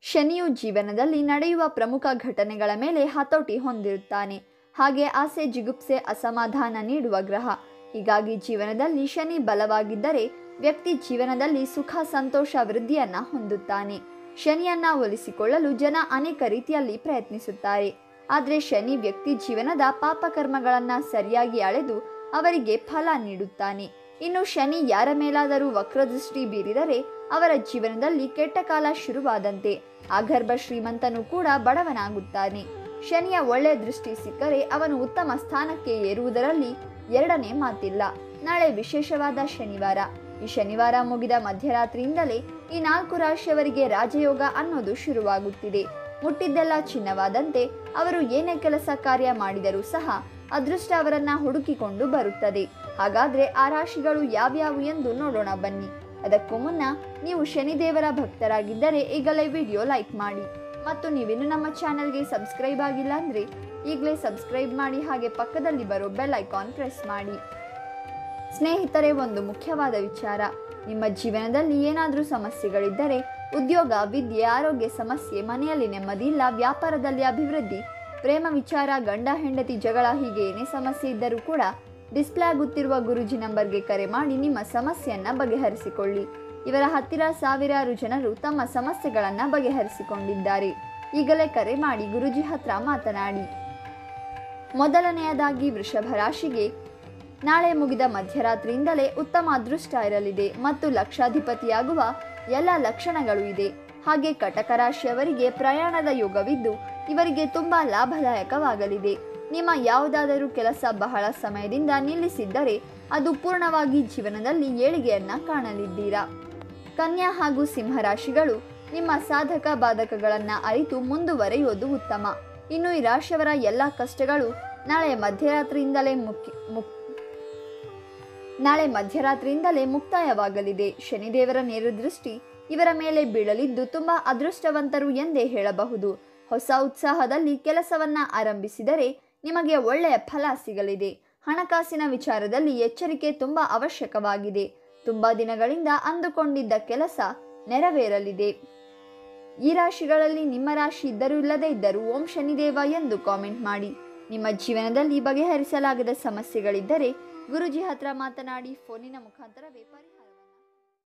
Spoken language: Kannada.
ಶನಿಯು ಜೀವನದಲ್ಲಿ ನಡೆಯುವ ಪ್ರಮುಖ ಘಟನೆಗಳ ಮೇಲೆ ಹತೋಟಿ ಹೊಂದಿರುತ್ತಾನೆ. ಹಾಗೆ ಆಸೆ, ಜಿಗುಪ್ಸೆ, ಅಸಮಾಧಾನ ನೀಡುವ ಗ್ರಹ. ಹೀಗಾಗಿ ಜೀವನದಲ್ಲಿ ಶನಿ ಬಲವಾಗಿದ್ದರೆ ವ್ಯಕ್ತಿ ಜೀವನದಲ್ಲಿ ಸುಖ, ಸಂತೋಷ, ವೃದ್ಧಿಯನ್ನ ಹೊಂದುತ್ತಾನೆ. ಶನಿಯನ್ನ ಒಲಿಸಿಕೊಳ್ಳಲು ಜನ ಅನೇಕ ರೀತಿಯಲ್ಲಿ ಪ್ರಯತ್ನಿಸುತ್ತಾರೆ. ಆದರೆ ಶನಿ ವ್ಯಕ್ತಿ ಜೀವನದ ಪಾಪಕರ್ಮಗಳನ್ನ ಸರಿಯಾಗಿ ಅಳೆದು ಅವರಿಗೆ ಫಲ ನೀಡುತ್ತಾನೆ. ಇನ್ನು ಶನಿ ಯಾರ ಮೇಲಾದರೂ ವಕ್ರದೃಷ್ಟಿ ಬೀರಿದರೆ ಅವರ ಜೀವನದಲ್ಲಿ ಕೆಟ್ಟ ಕಾಲ ಶುರುವಾದಂತೆ. ಆಗರ್ಭ ಶ್ರೀಮಂತನು ಕೂಡ ಬಡವನಾಗುತ್ತಾನೆ. ಶನಿಯ ಒಳ್ಳೆ ದೃಷ್ಟಿ ಸಿಕ್ಕರೆ ಅವನು ಉತ್ತಮ ಸ್ಥಾನಕ್ಕೆ ಏರುವುದರಲ್ಲಿ ಎರಡನೇ ಮಾತಿಲ್ಲ. ನಾಳೆ ವಿಶೇಷವಾದ ಶನಿವಾರ. ಈ ಶನಿವಾರ ಮುಗಿದ ಮಧ್ಯರಾತ್ರಿಯಿಂದಲೇ ಈ 4 ರಾಶಿಯವರಿಗೆ ರಾಜಯೋಗ ಅನ್ನೋದು ಶುರುವಾಗುತ್ತಿದೆ. ಮುಟ್ಟಿದ್ದೆಲ್ಲ ಚಿನ್ನವಾದಂತೆ ಅವರು ಏನೇ ಕೆಲಸ ಕಾರ್ಯ ಮಾಡಿದರೂ ಸಹ ಅದೃಷ್ಟ ಅವರನ್ನ ಹುಡುಕಿಕೊಂಡು ಬರುತ್ತದೆ. ಹಾಗಾದ್ರೆ ಆ ರಾಶಿಗಳು ಯಾವ್ಯಾವು ಎಂದು ನೋಡೋಣ ಬನ್ನಿ. ಅದಕ್ಕೂ ಮುನ್ನ ನೀವು ಶನಿದೇವರ ಭಕ್ತರಾಗಿದ್ದರೆ ಈಗಲೇ ವಿಡಿಯೋ ಲೈಕ್ ಮಾಡಿ ಮತ್ತು ನೀವಿನ್ನು ನಮ್ಮ ಚಾನೆಲ್ಗೆ ಸಬ್ಸ್ಕ್ರೈಬ್ ಆಗಿಲ್ಲ ಅಂದರೆ ಈಗಲೇ ಸಬ್ಸ್ಕ್ರೈಬ್ ಮಾಡಿ, ಹಾಗೆ ಪಕ್ಕದಲ್ಲಿ ಬರೋ ಬೆಲ್ ಐಕಾನ್ ಪ್ರೆಸ್ ಮಾಡಿ. ಸ್ನೇಹಿತರೆ, ಒಂದು ಮುಖ್ಯವಾದ ವಿಚಾರ. ನಿಮ್ಮ ಜೀವನದಲ್ಲಿ ಏನಾದರೂ ಸಮಸ್ಯೆಗಳಿದ್ದರೆ, ಉದ್ಯೋಗ, ವಿದ್ಯೆ, ಆರೋಗ್ಯ ಸಮಸ್ಯೆ, ಮನೆಯಲ್ಲಿ ನೆಮ್ಮದಿ ಇಲ್ಲ, ವ್ಯಾಪಾರದಲ್ಲಿ ಅಭಿವೃದ್ಧಿ, ಪ್ರೇಮ ವಿಚಾರ, ಗಂಡ ಹೆಂಡತಿ ಜಗಳ, ಹೀಗೆ ಏನೇ ಸಮಸ್ಯೆ ಇದ್ದರೂ ಕೂಡ ಡಿಸ್ಪ್ಲೇ ಆಗುತ್ತಿರುವ ಗುರೂಜಿ ನಂಬರ್ಗೆ ಕರೆ ಮಾಡಿ ನಿಮ್ಮ ಸಮಸ್ಯೆಯನ್ನು ಬಗೆಹರಿಸಿಕೊಳ್ಳಿ. ಇವರ ಹತ್ತಿರ ಸಾವಿರಾರು ಜನರು ತಮ್ಮ ಸಮಸ್ಯೆಗಳನ್ನು ಬಗೆಹರಿಸಿಕೊಂಡಿದ್ದಾರೆ. ಈಗಲೇ ಕರೆ ಮಾಡಿ ಗುರೂಜಿ ಹತ್ರ ಮಾತನಾಡಿ. ಮೊದಲನೆಯದಾಗಿ ವೃಷಭ ರಾಶಿಗೆ ನಾಳೆ ಮುಗಿದ ಮಧ್ಯರಾತ್ರಿಯಿಂದಲೇ ಉತ್ತಮ ಅದೃಷ್ಟ ಇರಲಿದೆ ಮತ್ತು ಲಕ್ಷಾಧಿಪತಿಯಾಗುವ ಎಲ್ಲ ಲಕ್ಷಣಗಳು ಇದೆ. ಹಾಗೆ ಕಟಕ ರಾಶಿಯವರಿಗೆ ಪ್ರಯಾಣದ ಯೋಗವಿದ್ದು ಇವರಿಗೆ ತುಂಬಾ ಲಾಭದಾಯಕವಾಗಲಿದೆ. ನಿಮ್ಮ ಯಾವುದಾದರೂ ಕೆಲಸ ಬಹಳ ಸಮಯದಿಂದ ನಿಲ್ಲಿಸಿದ್ದರೆ ಅದು ಪೂರ್ಣವಾಗಿ ಜೀವನದಲ್ಲಿ ಏಳಿಗೆಯನ್ನ ಕಾಣಲಿದ್ದೀರಾ. ಕನ್ಯಾ ಹಾಗೂ ಸಿಂಹ ರಾಶಿಗಳು ನಿಮ್ಮ ಸಾಧಕ ಬಾಧಕಗಳನ್ನು ಅರಿತು ಮುಂದುವರೆಯುವುದು ಉತ್ತಮ. ಇನ್ನು ಈ ರಾಶಿಯವರ ಎಲ್ಲ ಕಷ್ಟಗಳು ನಾಳೆ ಮಧ್ಯರಾತ್ರಿಯಿಂದಲೇ ಮುಕ್ತಾಯವಾಗಲಿದೆ. ಶನಿದೇವರ ನೇರ ದೃಷ್ಟಿ ಇವರ ಮೇಲೆ ಬೀಳಲಿದ್ದು ತುಂಬಾ ಅದೃಷ್ಟವಂತರು ಎಂದೇ ಹೇಳಬಹುದು. ಹೊಸ ಉತ್ಸಾಹದಲ್ಲಿ ಕೆಲಸವನ್ನ ಆರಂಭಿಸಿದರೆ ನಿಮಗೆ ಒಳ್ಳೆಯ ಫಲ ಸಿಗಲಿದೆ. ಹಣಕಾಸಿನ ವಿಚಾರದಲ್ಲಿ ಎಚ್ಚರಿಕೆ ತುಂಬಾ ಅವಶ್ಯಕವಾಗಿದೆ. ತುಂಬಾ ದಿನಗಳಿಂದ ಅಂದುಕೊಂಡಿದ್ದ ಕೆಲಸ ನೆರವೇರಲಿದೆ. ಈ ರಾಶಿಗಳಲ್ಲಿ ನಿಮ್ಮ ರಾಶಿ ಇದ್ದರೂ ಇಲ್ಲದೇ ಇದ್ದರೂ ಓಂ ಶನಿದೇವ ಎಂದು ಕಾಮೆಂಟ್ ಮಾಡಿ. ನಿಮ್ಮ ಜೀವನದಲ್ಲಿ ಬಗೆಹರಿಸಲಾಗದ ಸಮಸ್ಯೆಗಳಿದ್ದರೆ ಗುರೂಜಿ ಹತ್ರ ಮಾತನಾಡಿ ಫೋನಿನ ಮುಖಾಂತರವೇ